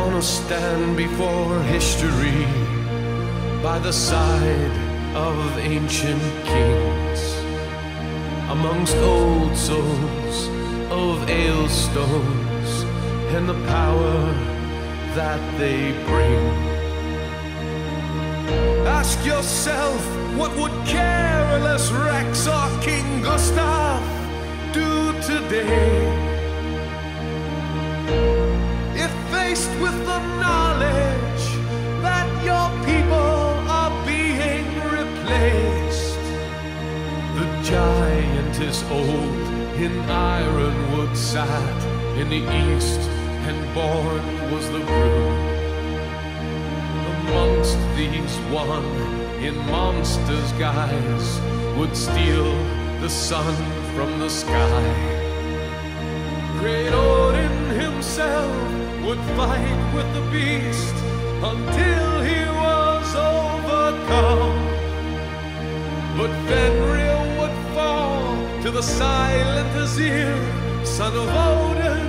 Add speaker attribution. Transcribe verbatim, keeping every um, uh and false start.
Speaker 1: gonna stand before history by the side of ancient kings, amongst old souls of ailstones and the power that they bring. Ask yourself, what would Carolus Rex or King Gustav do today if faced with the knowledge that your people are being replaced? The giant is old, in ironwood sat in the east, and born was the brood. Amongst these one, in monster's guise, would steal the sun from the sky. Great Odin himself would fight with the beast until he was overcome. But Fenrir would fall to the silent Azir, son of Odin,